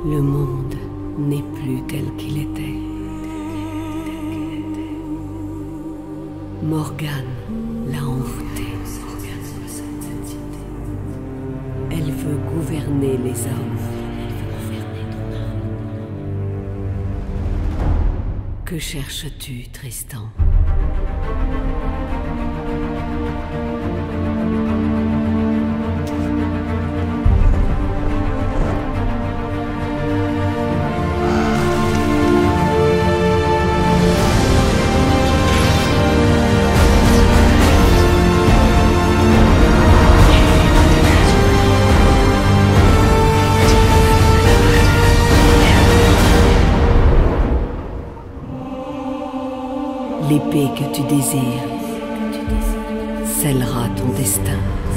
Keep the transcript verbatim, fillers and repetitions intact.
Le monde n'est plus tel qu'il était. Morgane l'a envoûté. Elle veut gouverner les hommes. Que cherches-tu, Tristan? L'épée que tu désires scellera ton destin.